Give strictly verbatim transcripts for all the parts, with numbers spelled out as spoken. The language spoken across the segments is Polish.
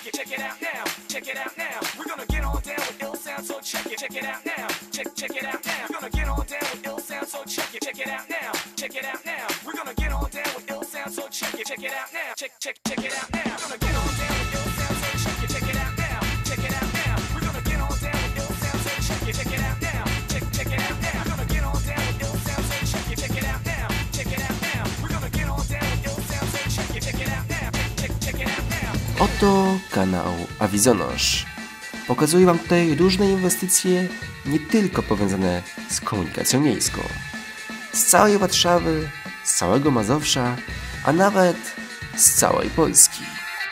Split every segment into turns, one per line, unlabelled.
it, check it out now, check it out now. We're gonna get on down with ill sound, so check it, check it out now, check, check it out now. We're gonna get on down with ill sound, so check it, check it out now, check it out now. We're gonna get on down with ill sound, so check it, check it out now, check, check, check it out now. We're gonna get on down with ill sound, so check it, check it out now, check it out now. We're gonna get on down with ill sound, so check it, check it out now, check, check it out now. We're gonna get on down with ill sound, so check it, check it out now, check it out now. We're gonna get on down with ill sound, so check it, check it out now, check, check, check it out now.
Oto kanał Awizonosz. Pokazuję Wam tutaj różne inwestycje, nie tylko powiązane z komunikacją miejską. Z całej Warszawy, z całego Mazowsza, a nawet z całej Polski.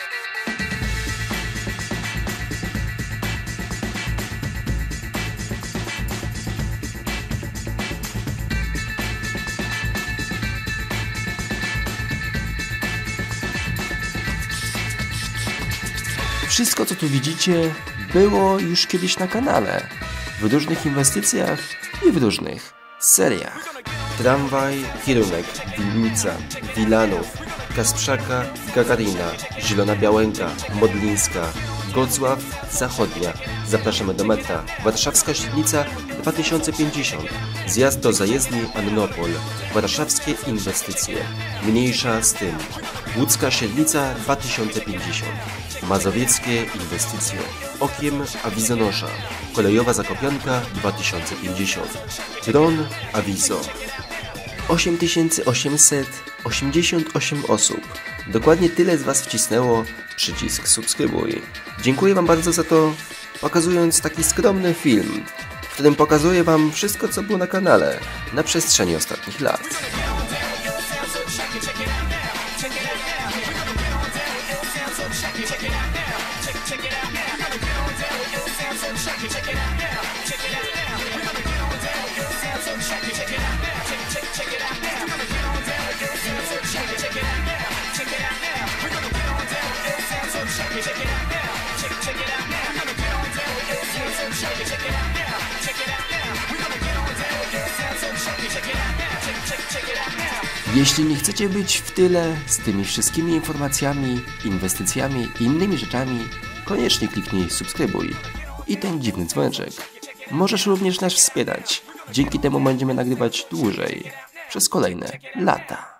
Wszystko, co tu widzicie, było już kiedyś na kanale, w różnych inwestycjach i w różnych seriach. Tramwaj, kierunek Wilnica, Wilanów, Kasprzaka, Gagarina, Zielona Białęka, Modlińska, Gocław, Zachodnia. Zapraszamy do metra. Warszawska Średnica dwa tysiące pięćdziesiąt. Zjazd do zajezdni Annopol. Warszawskie inwestycje. Mniejsza z tym. Łódzka Średnica dwa tysiące pięćdziesiąt. Mazowieckie inwestycje. Okiem Awizonosza. Kolejowa Zakopianka dwa tysiące pięćdziesiąt. Dron Awizo. osiem tysięcy osiemset osiemdziesiąt osiem osób. Dokładnie tyle z Was wcisnęło przycisk subskrybuj. Dziękuję Wam bardzo za to, pokazując taki skromny film, w którym pokazuję Wam wszystko, co było na kanale na przestrzeni ostatnich lat. Jeśli nie chcecie być w tyle z tymi wszystkimi informacjami, inwestycjami i innymi rzeczami, koniecznie kliknij subskrybuj i ten dziwny dzwoneczek. Możesz również nas wspierać. Dzięki temu będziemy nagrywać dłużej, przez kolejne lata.